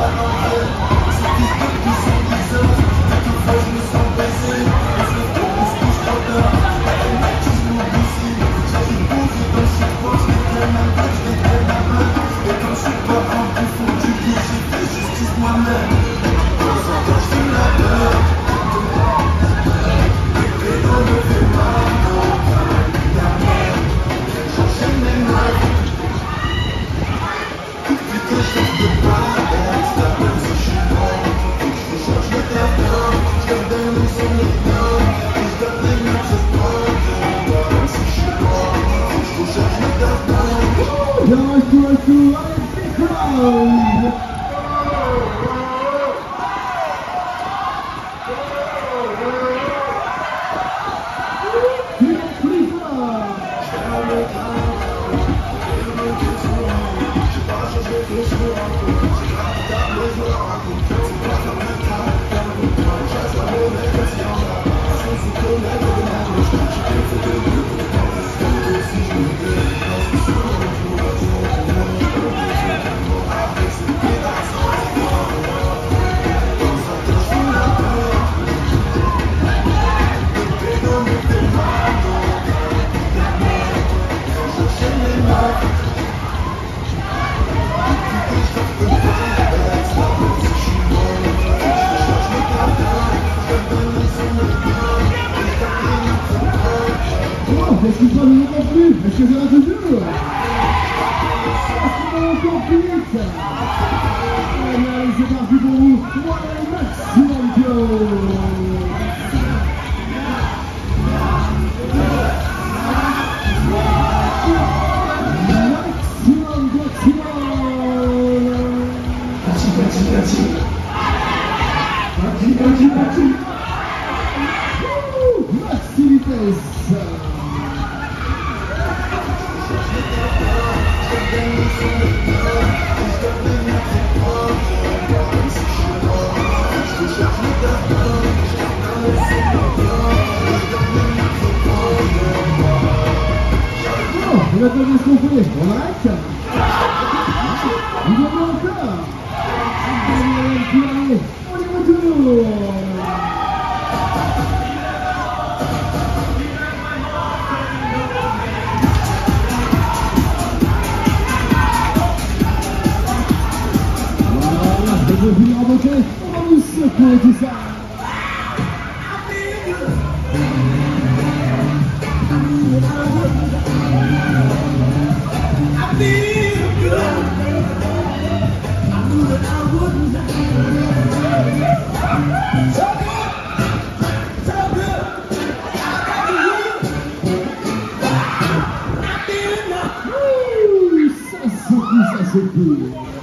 Est-ce qu'il parle encore plus? Est-ce que ça va toujours? Est-ce qu'il va encore plus vite? Allez, c'est parti pour vous. Voilà le maximum maxi vitesse. On va donner ce qu'on fait. On arrête. Il y en a encore. On y retourne. Je veux venir en beauté, on va nous secouer tout ça. Ça secoue, ça secoue.